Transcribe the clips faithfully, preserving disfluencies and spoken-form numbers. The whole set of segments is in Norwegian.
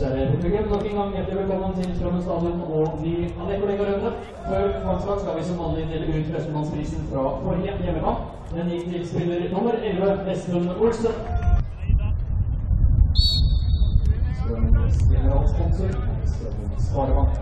Kjære publikum, nok en gang hjertelig velkommen til Strømmen stadion og de Adecco-leggerøvene. Før kvartslag skal vi som vanlig dele ut førstemannsprisen fra forrige hjemmekamp. Den gikk til spiller nummer elleve, Espen Olsen. Strømmens generalsponsor, Strømmens Sparebank.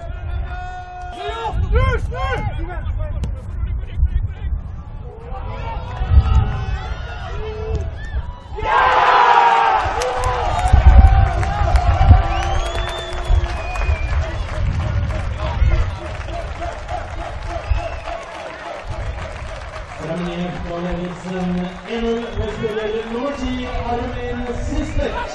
Strømmen på ledelsen en null med spiller nummer ti, Armin Sistert.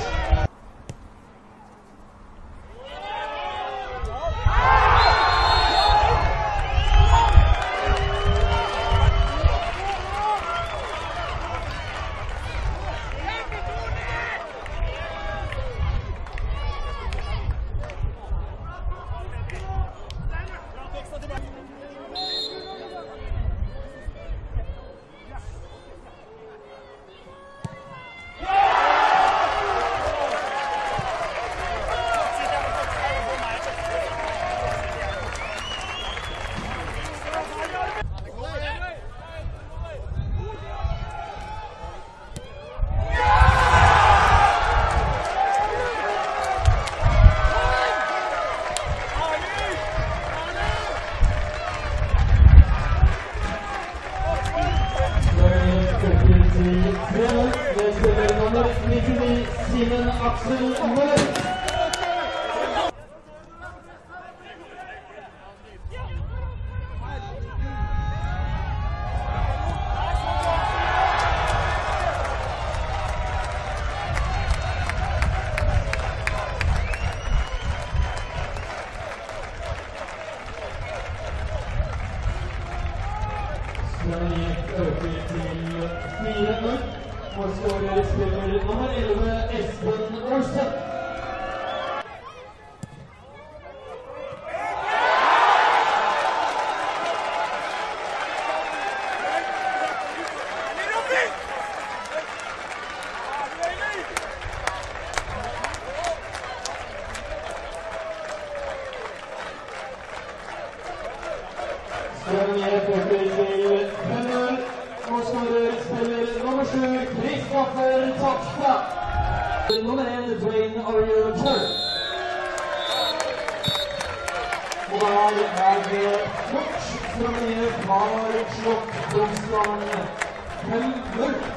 Det spiller nummer nittini, Simen Aksel Møller. Strømmen øker til fire null. Målskårer spiller nummer elleve, Espen Olsen. Strømmen øker til fem null. Målskårer spiller nummer sju, Kristoffer Takstad. Nummer en, Dwayne Ariel-Kjør. Og der er det fort. Strømmen har slått Tromsland fem null.